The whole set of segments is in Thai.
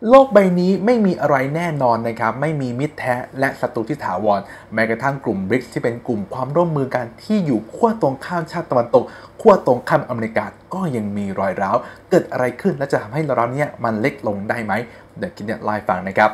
โลกใบนี้ไม่มีอะไรแน่นอนนะครับไม่มีมิตรแท้และศัตรูที่ถาวรแม้กระทั่งกลุ่ม BRICS ที่เป็นกลุ่มความร่วมมือกันที่อยู่ขั้วตรงข้ามชาติตะวันตกขั้วตรงข้ามอเมริกาก็ยังมีรอยร้าวเกิดอะไรขึ้นและจะทำให้เราเนี่ยมันเล็กลงได้ไหมเดี๋ยวคิดเนี่ยไล่ฟังนะครับ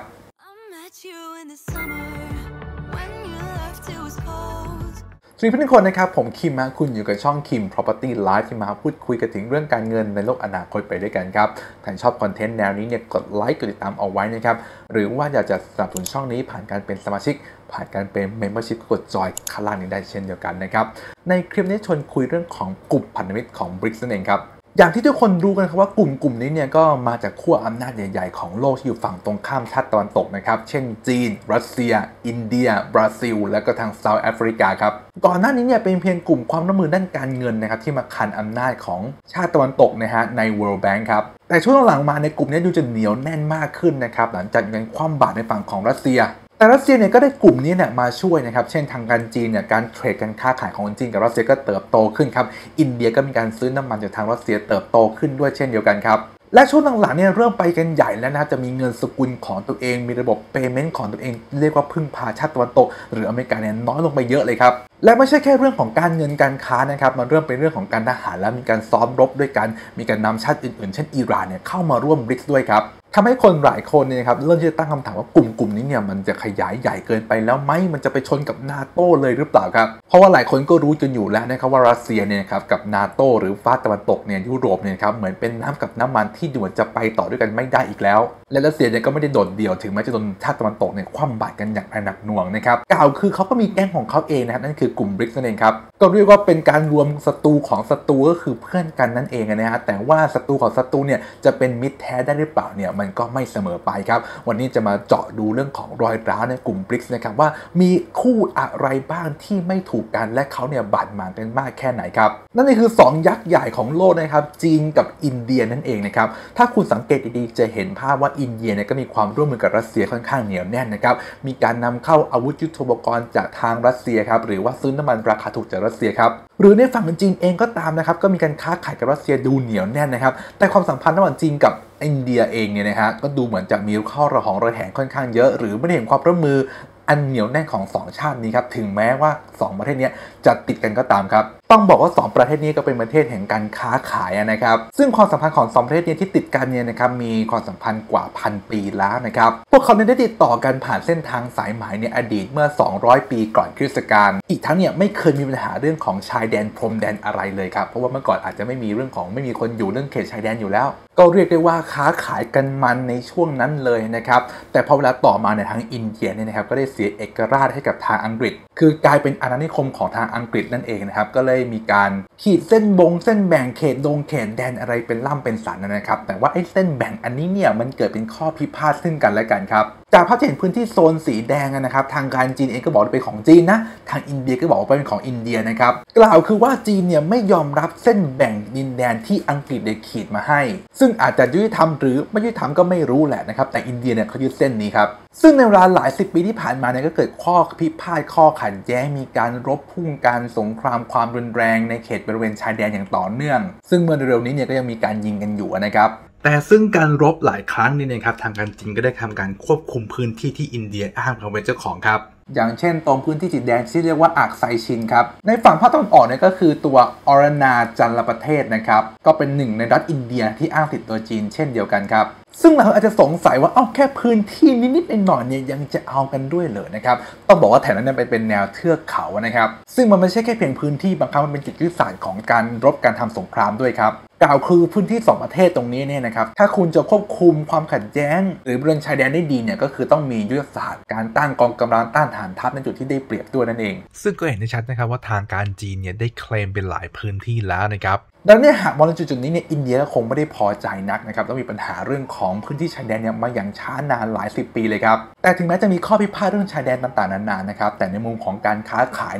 สวัสดีเพื่อนทุกคนนะครับผมคิมคุณอยู่กับช่อง Kim Property Live ที่มาพูดคุยกันถึงเรื่องการเงินในโลกอนาคตไปด้วยกันครับถ้าชอบคอนเทนต์แนวนี้เนี่ยกดไลค์กดติดตามเอาไว้นะครับหรือว่าอยากจะสนับสนุนช่องนี้ผ่านการเป็นสมาชิกผ่านการเป็น Membership กดจอยข้างล่างนี้ได้เช่นเดียวกันนะครับในคลิปนี้ชวนคุยเรื่องของกลุ่มพันธมิตรของ BRICS นั่นเองครับอย่างที่ทุกคนรู้กันครับว่ากลุ่มนี้เนี่ยก็มาจากขั้วอำนาจใหญ่ๆของโลกที่อยู่ฝั่งตรงข้ามชาติตะวันตกนะครับเช่นจีนรัสเซียอินเดียบราซิลและก็ทางเซาท์แอฟริกาครับก่อนหน้านี้เนี่ยเป็นเพียงกลุ่มความร่วมมือด้านการเงินนะครับที่มาคันอำนาจของชาติตะวันตกนะฮะใน World Bank ครับแต่ช่วงหลังมาในกลุ่มนี้ดูจะเหนียวแน่นมากขึ้นนะครับหลังจากเงินคว่ำบาตรในฝั่งของรัสเซียแต่รัสเซียเนี่ยก็ได้กลุ่มนี้เนี่ยมาช่วยนะครับเช่นทางการจีนเนี่ยการเทรดการค้าขายของจีนกับรัสเซียก็เติบโตขึ้นครับอินเดียก็มีการซื้อน้ำมันจากทางรัสเซียเติบโตขึ้นด้วยเช่นเดียวกันครับและช่วงหลังๆเนี่ยเริ่มไปกันใหญ่แล้วนะจะมีเงินสกุลของตัวเองมีระบบเพย์เมนต์ของตัวเองเรียกว่าพึ่งพาชาติตะวันตกหรืออเมริกาเนี่ยน้อยลงไปเยอะเลยครับและไม่ใช่แค่เรื่องของการเงินการค้านะครับมันเริ่มเป็นเรื่องของการทหารและมีการซ้อมรบด้วยกันมีการนำชาติอื่นๆเช่นอิหร่านเนี่ยเข้ามาร่วม BRICS ด้วยครับทำให้คนหลายคนเนี่ยครับเริ่มที่จะตั้งคำถามว่ากลุ่มนี้เนี่ยมันจะขยายใหญ่เกินไปแล้วไหมมันจะไปชนกับนาโต้เลยหรือเปล่าครับเพราะว่าหลายคนก็รู้กันอยู่แล้วนะครับว่ารัสเซียเนี่ยครับกับนาโต้หรือฝั่งตะวันตกเนี่ยยุโรปเนี่ยครับเหมือนเป็นน้ำกับน้ำมันที่ดูจะไปต่อด้วยกันไม่ได้อีกแล้วและรัสเซียเนี่ยก็ไม่ได้โดดเดี่ยวถึงแม้จะโดนชาติตะวันตกเนี่ยคว่ำบาตรกันอย่างหนักหน่วงนะครับกล่าวคือเขาก็มีแก๊งของเขาเองนะครับนั่นคือกลุ่ม BRICS นั่นเองครับก็เรียกว่าเป็นการรวมศัตรูของศัตรูก็คือเพื่อนกันนั่นเองนะฮะแต่ว่าศัตรูของศัตรูเนี่ยจะเป็นมิตรแท้ได้หรือเปล่าเนี่ยมันก็ไม่เสมอไปครับวันนี้จะมาเจาะดูเรื่องของรอยร้าวในกลุ่ม BRICS นะครับว่ามีคู่อะไรบ้างที่ไม่ถูกกันและเขาเนี่ยบาดหมางกันมากแค่ไหนครับนั่นคือ2ยักษ์ใหญ่ของโลกนะครับจีนกับอินเดียนั่นเองนะครับถ้าคุณสังเกตดีๆจะเห็นภาพว่าอินเดียเนี่ยก็มีความร่วมมือกับรัสเซียค่อนข้างเหนียวแน่นนะครับมีการนำเข้าอาวุธยุทโธปกรณ์จากทางรัสเซียครับหรือว่าซื้อน้ำมันราคาถูกจากรัสเซียครับหรือในฝั่งจีนเองก็ตามนะครับก็มีการค้าขายกับรัสเซียดูเหนียวแน่นนะครับแต่ความสัมพันธ์ระหว่างจีนกับอินเดียเองเนี่ยนะฮะก็ดูเหมือนจะมีข้อระหองระแหงค่อนข้างเยอะหรือไม่ได้เห็นความร่วมมืออันเหนียวแน่นของ2ชาตินี้ครับถึงแม้ว่า2ประเทศนี้จะติดกันก็ตามครับต้องบอกว่า2ประเทศนี้ก็เป็นประเทศแห่งการค้าขายนะครับซึ่งความสัมพันธ์ของ2ประเทศนี้ที่ติดกันเนี่ยนะครับมีความสัมพันธ์กว่า1,000 ปีแล้วนะครับพวกเขาได้ติดต่อกันผ่านเส้นทางสายไหมในอดีตเมื่อ200 ปีก่อนคริสตกาลอีกทั้งเนี่ยไม่เคยมีปัญหาเรื่องของชายแดนพรมแดนอะไรเลยครับเพราะว่าเมื่อก่อนอาจจะไม่มีเรื่องของไม่มีคนอยู่เรื่องเขตชายแดนอยู่แล้วก็เรียกได้ว่าค้าขายกันมันในช่วงนั้นเลยนะครับแต่พอเวลาต่อมาในทางอินเดียเนี่ยนะครับก็ได้เสียเอกราชให้กับทางอังกฤษคือกลายเป็นอาณานิคมของทางอังกฤษนั่นเองนะครับก็เลยมีการขีดเส้นแบ่งเขตเขตแดนอะไรเป็นล่ำเป็นสันนะครับแต่ว่าไอ้เส้นแบ่งอันนี้เนี่ยมันเกิดเป็นข้อพิพาทซึ่งกันและกันครับจากภาพจะเห็นพื้นที่โซนสีแดงนะครับทางการจีนเองก็บอกว่าเป็นของจีนนะทางอินเดียก็บอกว่าเป็นของอินเดียนะครับกล่าวคือว่าจีนเนี่ยไม่ยอมรับเส้นแบ่งดินแดนที่อังกฤษได้ขีดมาให้ซึ่งอาจจะยุติธรรมหรือไม่ยุติธรรมก็ไม่รู้แหละนะครับแต่อินเดียเนี่ยเขายึดเส้นนี้ครับซึ่งในเวลาหลาย10 ปีที่ผ่านมาเนี่ยก็เกิดข้อพิพาทข้อขัดแย้งมีการรบพุ่งการสงครามความรุนแรงในเขตบริเวณชายแดนอย่างต่อเนื่องซึ่งเมื่อเร็วนี้เนี่ยก็ยังมีการยิงกันอยู่นะครับแต่ซึ่งการรบหลายครั้งนี่นะครับทางการจีนก็ได้ทำการควบคุมพื้นที่ที่อินเดียอ้างเขาเป็นเจ้าของครับอย่างเช่นตรงพื้นที่สีแดงที่เรียกว่าอักไซชินครับในฝั่งภาคตะวันออกเนี่ยก็คือตัวอรนาจันลประเทศนะครับก็เป็นหนึ่งในรัฐอินเดียที่อ้างติดตัวจีนเช่นเดียวกันครับซึ่งเราอาจจะสงสัยว่าแค่พื้นที่นิดๆหน่อยๆเนี่ยยังจะเอากันด้วยเหรอนะครับต้องบอกว่าแถวนั้นเป็นแนวเทือกเขานะครับซึ่งมันไม่ใช่แค่เพียงพื้นที่บางครั้งมันเป็นจุดยุทธศาสตร์ของการรบการทำสงครามด้วยครับกล่าวคือพื้นที่2ประเทศตรงนี้เนี่ยนะครับถ้าคุณจะควบคุมความขัดแย้งหรือบริเวณชายแดนได้ดีเนี่ยก็คือต้องมียุทธศาสตร์การตั้งกองกำลังต้านฐานทัพในจุดที่ได้เปรียบด้วยนั่นเองซึ่งก็เห็นได้ชัดนะครับว่าทางการจีนเนี่ยได้เคลมเป็นหลายพื้นที่แล้วนะครับดังนั้นหากมองในจุดนี้เนี่ยอินเดียคงไม่ได้พอใจนักนะครับต้องมีปัญหาเรื่องของพื้นที่ชายแดนเนี่ยมาอย่างช้านานหลาย10 ปีเลยครับแต่ถึงแม้จะมีข้อพิพาทเรื่องชายแดนต่างๆนานานะครับแต่ในมุมของการค้าขายเนี่ย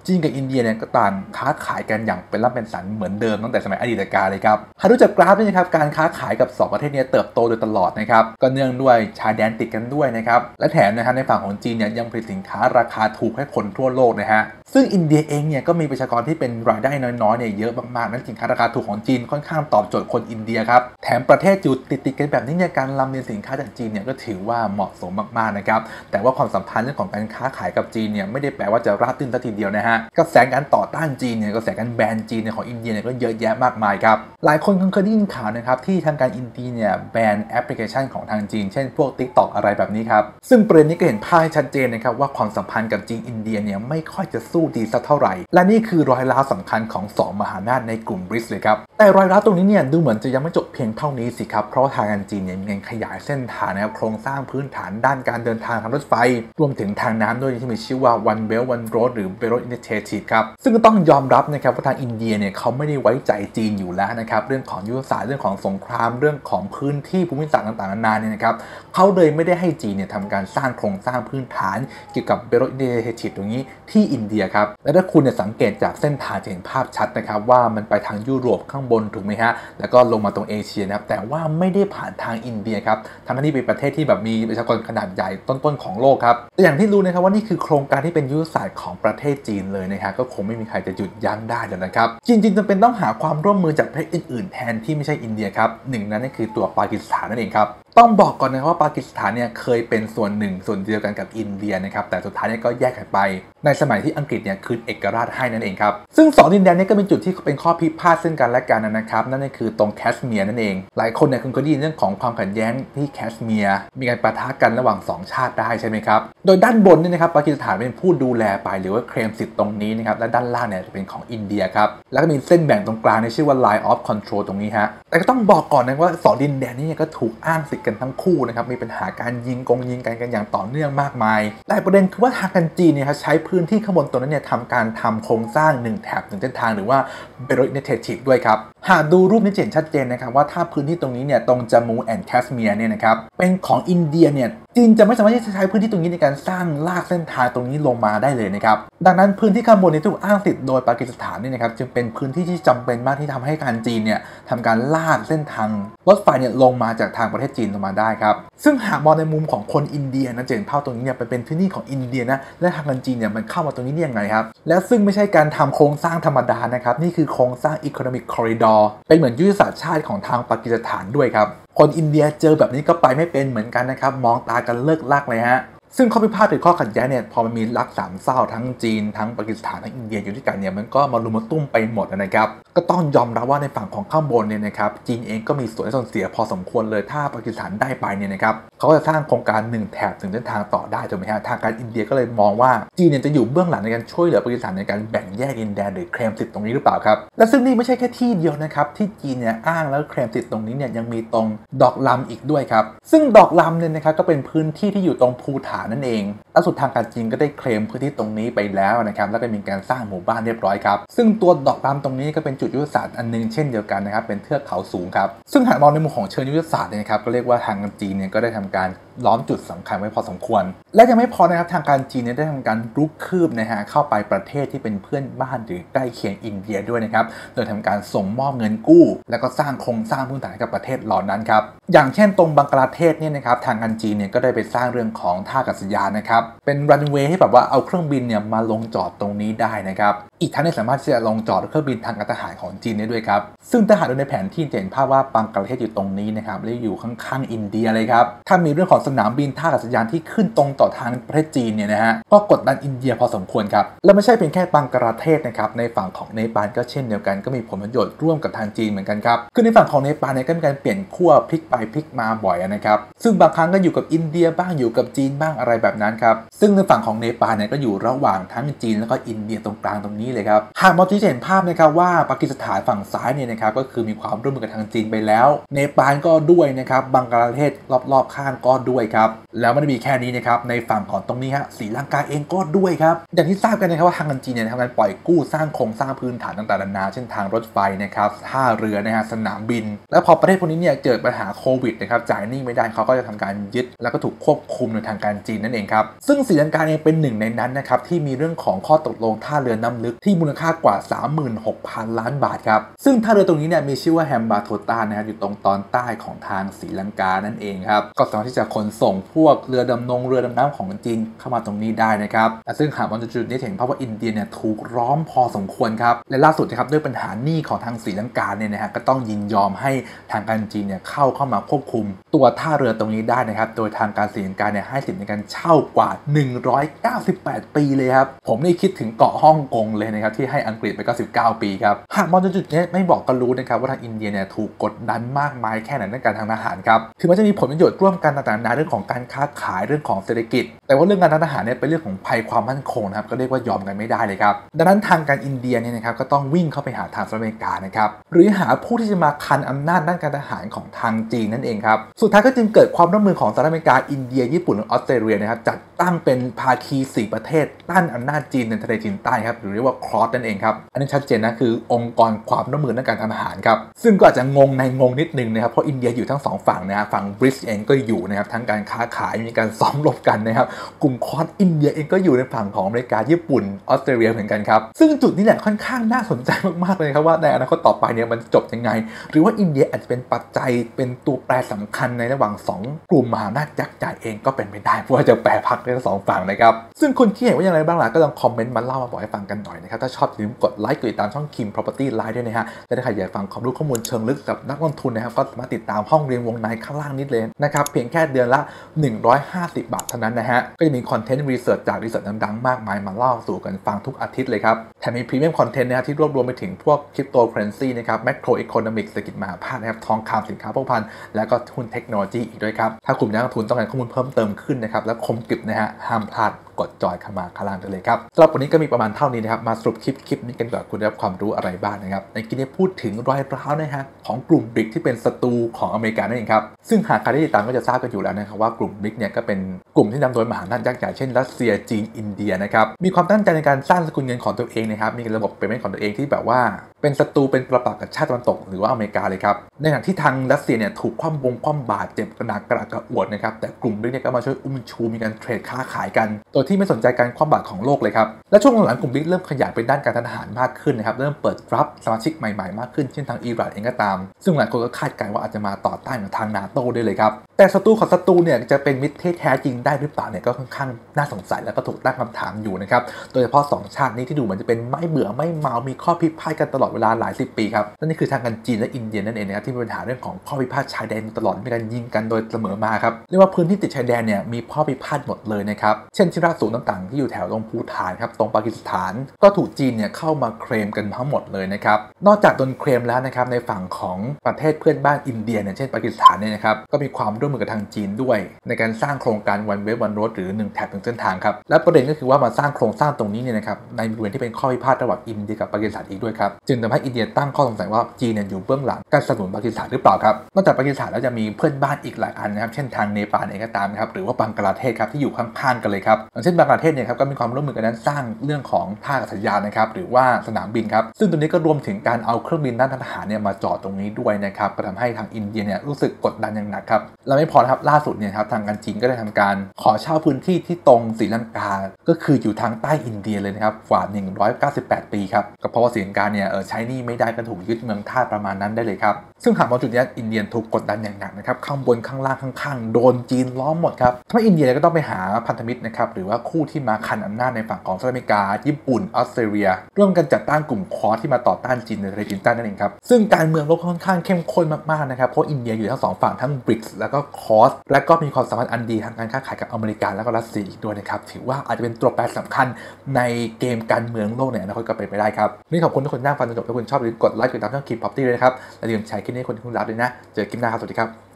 จีนกับอินเดียเนี่ยก็ต่างค้าขายกันอย่างเป็นร่ำเป็นสันเหมือนเดิมตั้งแต่สมัยอดีตกาลเลยครับหากดูจากกราฟนี่นะครับการค้าขายกับ2ประเทศนี้เติบโตโดยตลอดนะครับก็เนื่องด้วยชายแดนติดกันด้วยนะครับและแถมนะครับในฝั่งของจีนเนี่ยยังผลิตสินค้าราคาถูกให้คนทั่วโลกนะฮะซึ่งอินเดียเองเนี่ยก็มีประชากรที่เป็นรายได้น้อยๆเนี่ยเยอะมากๆนั้นสินค้าราคาถูกของจีนค่อนข้างตอบโจทย์คนอินเดียครับแถมประเทศอยู่ติดๆกันแบบนี้เนี่ยการลำเลียงสินค้าจากจีนเนี่ยก็ถือว่าเหมาะสมมากๆนะครับแต่ว่าความสัมพันธ์เรื่องของการค้าขายกับจีนเนี่ยไม่ได้แปลว่าจะราบรื่นซะทีเดียวนะฮะกระแสการต่อต้านจีนเนี่ยกระแสการแบนจีนของอินเดียเนี่ยก็เยอะแยะมากมายครับหลายคนคงเคยได้ยินข่าวนะครับที่ทางการอินเดียเนี่ยแบนแอปพลิเคชันของทางจีนเช่นพวก TikTok อะไรแบบนี้ครับซึ่งประเด็นนี้ก็เห็นภาพชัดเจนนะครับว่าความสัมพันธ์กับจีนอินเดียเนี่ยไม่ค่อยจะสู้ดีสักเท่าไหร่และนี่คือรอยร้าวสำคัญของ2มหาอำนาจในกลุ่มบริกส์เลยครับแต่รอยร้าวตรงนี้เนี่ยดูเหมือนจะยังไม่จบเพียงเท่านี้สิครับเพราะทางการจีนเนี่ยมีการขยายเส้นทางนะครับโครงสร้างพื้นฐานด้านการเดินทางทางรถไฟรวมถึงทางน้ำด้วยที่มีชื่อว่า One Belt One Road หรือ Belt Road Initiative ครับซึ่งก็ต้องยอมรับนะครับว่าทางอินเดียเนี่ยเขาไม่ได้ไว้ใจจีนอยู่แล้วนะครับเรื่องของยุทธศาสตร์เรื่องของสงครามเรื่องของพื้นที่ภูมิศาสตร์ต่างๆนานาเนี่ยนะครับเขาเลยไม่ได้ให้จีนเนี่ยทำการสร้างโครงสร้างพื้นฐานเกี่ยวกับ Belt Road Initiative ตรงนี้ที่อินเดียครับและถ้าคุณเนี่ยสังเกตจากเส้นทางจะเห็นภาพชัดนะครับว่ามันไปทางยุโรปข้างบนถูกไหมฮะแล้วก็ลงมาตรงเอเชียนะครับแต่ว่าไม่ได้ผ่านทางอินเดียครับทั้งที่เป็นประเทศที่แบบมีประชากรขนาดใหญ่ต้นๆของโลกครับแต่อย่างที่รู้นะครับว่านี่คือโครงการที่เป็นยุทธศาสตร์ของประเทศจีนเลยนะครับก็คงไม่มีใครจะหยุดยั้งได้แล้วนะครับจริงๆจำเป็นต้องหาความร่วมมือจากประเทศอื่นๆแทนที่ไม่ใช่อินเดียครับหนึ่งนั้นคือตัวปากีสถานนั่นเองครับต้องบอกก่อนนะครับว่าปากีสถานเนี่ยเคยเป็นส่วนหนึ่งส่วนเดียวกันกับอินเดียนะครับแต่สุดท้ายเนี่ยก็แยกกันไปในสมัยที่อังกฤษเนี่ยคืนเอกราชให้นั่นเองครับซึ่ง2ดินแดนนี้ก็เป็นจุดที่เป็นข้อพิพาทซึ่งกันและกันนะครับนั่นก็คือตรงแคชเมียร์นั่นเองหลายคนเนี่ยคงเคยได้ยินเรื่องของความขัดแย้งที่แคชเมียร์มีการปะทะกันระหว่าง2ชาติได้ใช่ไหมครับโดยด้านบนเนี่ยนะครับปากีสถานเป็นผู้ดูแลไปหรือว่าเคลมสิทธิ์ตรงนี้นะครับและด้านล่างเนี่ยจะเป็นของอินเดียครับแล้วก็มีเส้นแบ่งตรงกลางในชื่อว่า line of control ตรงนี้ฮะแต่ก็ต้องบอกก่อนนะว่า2ดินแดนนี้ก็ถูกอ้างสิทธิ์กันทั้งคู่นะครับมีปัญหาการยิงกันอย่างต่อเนื่องมากมายแต่ประเด็นคือว่าทางการจีนเนี่ยใช้พื้นที่ข้างบนตรงนั้นเนี่ยทำการทำโครงสร้าง1แถบ1เส้นทางหรือว่า Belt Road Initiative ด้วยครับหากดูรูปนี้เห็นชัดเจนนะครับว่าถ้าพื้นที่ตรงนี้เนี่ยตรงจามูแอนด์แคชเมียร์เนี่ยนะครับเป็นของอินเดียเนี่ยจีนจะไม่สามารถที่จะใช้พื้นที่ตรงนี้ในการสร้างลากเส้นทางตรงนี้ลงมาได้เลยนะครับดังนั้นพื้นที่ข้างบนนี้ถูกอ้างสิทธิ์โดยปากีสถานนี่นะครับจึงเป็นพื้นที่ที่จำเป็นมากที่ทำให้การจีนเนี่ยทำการลากเส้นทางรถไฟเนี่ยลงมาจากทางประเทศจีนลงมาได้ครับซึ่งหากมองในมุมของคนอินเดียนะจะเห็นภาพตรงนี้เนี่ยเป็นพื้นที่ของอินเดียนะและทางการจีนเนี่ยมันเข้ามาตรงนี้ได้ยังไงครับและซึ่งไม่ใช่การทำโครงสร้างธรรมดานะครับนี่คือโครงสร้าง Economic Corridor เป็นเหมือนยุทธศาสตร์ชาติของทางปากีสถานด้วยครับคนอินเดียเจอแบบนี้ก็ไปไม่เป็นเหมือนกันนะครับมองตากันเลิกลักเลยฮะซึ่งข้อพิพาทหรือข้อขัดแย้งเนี่ยพอมันมีรักสามเศร้าทั้งจีนทั้งปากีสถานทั้งอินเดียอยู่ด้วยกันเนี่ยมันก็มารุมมาตุ้มไปหมดนะครับก็ต้องยอมรับว่าในฝั่งของข้างบนเนี่ยนะครับจีนเองก็มีส่วนเสียพอสมควรเลยถ้าปากีสถานได้ไปเนี่ยนะครับเขาก็จะสร้างโครงการ1แถบถึงเส้นทางต่อได้ถูกไหมฮะทางการอินเดียก็เลยมองว่าจีนเนี่ยจะอยู่เบื้องหลังในการช่วยเหลือปากีสถานในการแบ่งแยกดินแดนหรือเคลมสิทธิ์ตรงนี้หรือเปล่าครับและซึ่งนี่ไม่ใช่แค่ที่เดียวนะครับที่จีนเนี่ยอ้างแล้วเคลมสิทธิ์ตรงนี้เนี่ยยังมีตรงดอกลำอีกด้วยครับซึ่งดอกลำเนี่ยนะครับก็เป็นพื้นที่ที่อยู่ตรงภูฐานนั่นเองล่าสุดทางการจีนก็ได้เคลมพื้นที่ตรงนี้ไปแล้วนะครับแล้วก็มีการสร้างหมู่บ้านเรียบร้อยครับซึ่งตัวดอกลำตรงนี้ก็เป็นจุดยุทธศาสตร์อันนึงเช่นเดียวกันนะครับเป็นเทือกเขาสูงครับซึ่งหากมองในมุมของเชิงยุทธศาสตร์นะครับก็เรียกว่าทางการจีนเนี่ยก็ได้ทำการล้อมจุดสำคัญไว้พอสมควรและยังไม่พอนะครับทางการจีนเนี่ยได้ทำการรุกคืบนะฮะเข้าไปประเทศที่เป็นเพื่อนบ้านหรือใกล้เคียงอินเดียด้วยนะครับโดยทำการส่งมอบเงินกู้แล้วก็สร้างโครงสร้างพื้นฐานให้กับประเทศเหล่านั้นครับอย่างเช่นตรงบังกลาเทศเนี่ยนะครับทางการจีนเนี่ยก็ได้ไปสร้างเรื่องของท่าอากาศยานนะครับเป็นรันเวย์ให้แบบว่าเอาเครื่องบินเนี่ยมาลงจอดตรงนี้ได้นะครับอีกทั้งสามารถที่จะลงจอดเครื่องบินทางการทหารของจีนได้ด้วยครับซึ่งถ้าหากดูในแผนที่จะเห็นภาพว่าบังกลาเทศอยู่ตรงนี้นะครับและอยู่ข้างๆอินเดียเลยครับถ้ามีเรื่องของสนามบินท่าอากาศยานที่ขึ้นตรงต่อทางประเทศจีนเนี่ยนะฮะก็กดดันอินเดียพอสมควรครับและไม่ใช่เป็นแค่บังกลาเทศนะครับในฝั่งของเนปาลก็เช่นเดียวกันก็มีผลประโยชน์ร่วมกับทางจีนเหมือนกันครับคือในฝั่งของเนปาลเนี่ยก็มีการเปลี่ยนขั้วพลิกไปพลิกมาบ่อยนะครับซึ่งบางครั้งก็อยู่กับอินเดียบ้างอยู่กับจีนบ้างอะไรแบบนั้นครับซึ่งในฝั่งของเนปาลเนี่ยก็อยู่ระหว่างทั้งจีนแล้วก็อินเดียตรงกลางตรงนี้เลยครับหากมองที่จะเห็นภาพนะครับว่าปากีสถานฝั่งซ้ายเนี่ยนะครับก็คือมีความร่วมมือกับทางจีนไปแล้วเนปาลก็ด้วยนะครับบังกลาเทศรอบๆข้างก็ด้วยครับแล้วไม่ได้มีแค่นี้นะครับในฝั่งของตรงนี้ฮะศรีลังกาเองก็ด้วยครับอย่างที่ทราบกันนะครับว่าทางการจีนเนี่ยทำการปล่อยกู้สร้างโครงสร้างพื้นฐานต่างๆนานาเช่นทางรถไฟนะครับท่าเรือนะฮะสนามบินแล้วพอประเทศพวกนี้เนี่ยเกิดปัญหาโควิดนะครับจ่ายหนี้ไม่ได้เขาก็จะทำการยึดแล้วก็ถูกควบคุมในทางการจีนนั่นเองครับซึ่งศรีลังกาเองเป็นหนึ่งในนั้นนะครับที่มีเรื่องของข้อตกลงท่าเรือน้ำลึกที่มูลค่ากว่า 36,000 ล้านบาทครับซึ่งท่าเรือตรงนี้เนี่ยมีชื่อว่าแฮมบาโทตานะครับอยู่ตรงตอนใต้ของทางศรีลังกานั่นเองครับก็สามารถที่จะขนส่งพวกเรือดำน้ำของจีนเข้ามาตรงนี้ได้นะครับซึ่งหากมองจุดนี้เห็นภาพว่าอินเดียเนี่ยถูกล้อมพอสมควรครับและล่าสุดนะครับด้วยปัญหาหนี้ของทางศรีลังกาเนี่ยนะฮะก็ต้องยินยอมให้ทางการจีนเนี่ยเข้ามาควบคุมตัวท่าเรือตรงนี้ได้นะครับโดยทางการศรีลังกาเนี่ยให้สิทธิ์ในการเช่ากว่า198 ปีเลยครับผมนี่คิดถึงเกาะฮ่องกงเลยนะครับที่ให้อังกฤษไป99 ปีครับหากมองจุดนี้ไม่บอกก็รู้นะครับว่าทางอินเดียเนี่ยถูกกดดันมากมายแค่ไหนในการทางทหารครับถึงแม้จะมีผลประโยชน์ร่วมกันต่างๆเรื่องของการค้าขายเรื่องของเศรษฐกิจแต่ว่าเรื่องการทหารเนี่ยเป็นเรื่องของภัยความมั่นคงนะครับก็เรียกว่ายอมกันไม่ได้เลยครับดังนั้นทางการอินเดียเนี่ยนะครับก็ต้องวิ่งเข้าไปหาทางสหรัฐอเมริกานะครับหรือหาผู้ที่จะมาคันอำนาจด้านการทหารของทางจีนนั่นเองครับสุดท้ายก็จึงเกิดความร่วมมือของสหรัฐอเมริกาอินเดียญี่ปุ่นและออสเตรเลียนะครับจัดตั้งเป็นภาคี4ประเทศต้านอำนาจจีนในทะเลจีนใต้ครับหรือเรียกว่าครอสนั่นเองครับอันนี้ชัดเจนนะคือองค์กรความร่วมมือด้านการทหารครับซึ่งก็อาจจะงงนิดนึงนะครับเพราะอินเดียอยู่ทั้ง2ฝั่งนะฮะฝั่งบริสเองก็อยู่นะครับทั้งการค้าขายมีการซ้อมรบกันนะครับกลุ่มครอสอินเดียเองก็อยู่ในฝั่งของอเมริกาญี่ปุ่นออสเตรเลียเหมือนกันครับซึ่งจุดนี้แหละค่อนข้างน่าสนใจมากๆเลยครับว่าในอนาคตต่อไปเนี่ยมันจบยังไงหรือว่าอินเดียอาจจะเป็นปัจจัยเป็นตัวแปรสำคัญในระหว่าง2กลุ่มมหาอำนาจยักษ์ใหญ่เองก็เป็นไปได้เพราะว่าจะแปรพักได้ทั้ง2ฝั่งนะครับซึ่งคุณคิดเห็นว่าอย่างไรบ้างล่ะก็ลองคอมเมนต์มาเล่ามาบอกให้ฟังกันหน่อยนะครับถ้าชอบอย่าลืมกดไลค์กดติดตามช่อง Kim Property Live ด้วยนะฮะและถ้าใครอยากฟังความรู้ข้อมูลเชิงลึกกับนักลงทุนนะครับก็สามารถติดตามห้องเรียนวงในข้างล่างนิดเลยนะครับเพียงแค่เดือนละ150 บาทเท่านั้นนะฮะก็จะมีคอนเทนต์รีเสิร์ชจากรีเสิร์ชดังๆมากมายมาเล่าสู่กันฟังทุกอาทิตย์เลยครับแถมมีพรีเมียมคอนเทนต์นะครับที่รวบรวมไปถึงพวกคริปโตเคอเรนซีนะครับแมคโครอีโคโนมิกเศรษฐกิจมหาภาคนะครับทองคำสินค้าโภคภัณฑ์และก็หุ้นเทคโนโลยีอีกด้วยครับถ้าคุณนักลงทุนต้องการข้อมูลเพิ่มเติมขึ้นนะครับและคมกริบนะฮะห้ามพลาดกดจอยเข้ามาข้างล่างได้เลยครับสำหรับวันนี้ก็มีประมาณเท่านี้นะครับมาสรุปคลิปนี้กันก่อนคุณได้รับความรู้อะไรบ้างนะครับในคลิปนี้พูดถึงรอยร้าวนะฮะของกลุ่มบริกที่เป็นศัตรูของอเมริกานั่นเองครับซึ่งหากใครได้ติดตามก็จะทราบกันอยู่แล้วนะครับว่ากลุ่มบริกเนี่ยก็เป็นกลุ่มที่นำโดยมหาอำนาจยักษ์ใหญ่เช่นรัสเซียจีนอินเดียนะครับมีความตั้งใจในการสร้างสกุลเงินของตัวเองนะครับมีระบบเปเมนต์ของตัวเองที่แบบว่าเป็นศัตรูเป็นประปักษ์กับชาติตะวันตกหรือว่าอเมริกาเลยครับในขณะที่ทางรัสเซียเนี่ยถูกคว่ำบาตรเจ็บกระอักอวดนะครับแต่กลุ่มบริกเนี่ยก็มาช่วยอุ้มชูมีการเทรดค้าขายกันโดยที่ไม่สนใจการคว่ำบาตรของโลกเลยครับและช่วงหลังกลุ่มบริกเริ่มขยายไปด้านการทหารมากขึ้นนะครับเริ่มเปิดรับสมาชิกใหม่ๆมากขึ้นเช่นทางอิหร่านเองก็ตามซึ่งหลายคนก็คาดการณ์ว่าอาจจะมาต่อต้านกับทางนาโต้ได้เลยครับแต่ศัตรูของศัตรูเนี่ยจะเป็นมิตรแท้จริงได้หรือเปล่าเนี่ยก็ค่อนข้างน่าสงสัยและก็ถูกตั้งคำถามอยู่นะครับโดยเฉพาะ2ชาตินี้ที่ดูเหมือนจะเป็นไม่เบื่อไม่เมามีข้อพิพาทกันตลอดเวลาหลาย10 ปีครับนั่นคือทางการจีนและอินเดียนั่นเองนะครับที่มีปัญหาเรื่องของข้อพิพาทชายแดนตลอดมีการยิงกันโดยเสมอมาครับเรียกว่าพื้นที่ติดชายแดนเนี่ยมีข้อพิพาทหมดเลยนะครับเช่นที่ราบสูงต่างๆที่อยู่แถวตรงภูฏานครับตรงปากีสถานก็ถูกจีนเนี่ยเข้ามาเคลมกันทั้งหมดเลยนะครับนอกจากโดนเคลมแล้วนะครับในฝั่งของประเทศเพื่อนบ้านอินเดียเนี่ยเช่นปากีสถานเนี่ยนะครับก็มีความร่วมมือกับทางจีนด้วยในการสร้างโครงการ One Belt One Road หรือ1แถบ1เส้นทางครับและประเด็นก็คือว่ามาสร้างโครงสร้างตรงนี้เนี่ยนะครับในบริเวณที่เป็นข้อพิพาทระหว่างอินเดียกับปากีสถานอีกด้วยครับจึงทำให้อินเดียตั้งข้อสงสัยว่าจีนเนี่ยอยู่เบื้องหลังการสนับสนุนปากีสถานหรือเปล่าครับนอกจากปากีสถานแล้วจะมีเพื่อนบ้านอีกหลายอันนะครับเช่นทางเนปาลเองก็ตามครับหรือว่าบังกลาเทศครับที่อยู่ข้างๆกันเลยครับอย่างเช่นบังกลาเทศเนี่ยครับก็มีความร่วมมือกันนั้นสร้างเรื่องของท่าอากาศยานนะครับหรือว่าสนามบินครับซึ่งตรงนี้ก็รวมถึงการเอาเครื่องบินด้านทหารเนี่ยมาจอดตรงนี้ด้วยนะครับก็ทำให้ทางอินเดียเนี่ยรู้สึกกดดันอย่างหนักครับและไม่พอนะครับล่าสุดเนี่ยครับทางการจีนก็ได้ทำการขอเช่าพื้นที่ที่ตรงศรีลังกาก็คืออยู่ทางใต้อินเดียเลยนะครับกว่า198 ปีครับก็เพราะว่าศรีลังกาเนี่ยใช้หนี้ไม่ได้ก็ถูกยึดเมืองท่าประมาณนั้นได้เลยครับซึ่งหากมองจุดนี้อินเดียถูกกดดันอย่างหนักนะครับข้างบนข้างล่างข้างๆโดนจีนล้อมหมดครับทำให้อินเดียก็ต้องไปหาพันธมิตรนะครับหรือว่าคู่ที่มาคันอำนาจในฝั่งของสหรัฐอเมริกาญี่ปุ่นออสเตรเลียร่วมกันจัดตั้งกลุ่มคอร์สที่มาต่อต้านจีนในทะเลจีนใต้นั่นเองครับซึ่งการเมืองโลกค่อนข้างเข้มข้นมากๆนะครับเพราะอินเดียอยู่ทั้ง2ฝั่งทั้งบริกส์แล้วก็คอร์สและก็มีความสัมพันธ์อันดีทางการค้าขายกับอเมริกาแล้วก็รัสเซียอีกด้วยนะครับถือว่าอาจจะเป็นตัวแปรสำคัญในเกมการเมืองโลกในอนาคตก็เป็นไปได้ครับนี่ขอบคุณทุกคนที่นั่งฟังจนจบถ้าคุณชอบหรือกดไลค์กดติดตามช่อง Kim Property ด้วยนะครับและอย่าลืมแชร์คลิปนี้ให้คนที่คุณรักด้วยนะเจอคลิปหน้าครับสวัสดีครับ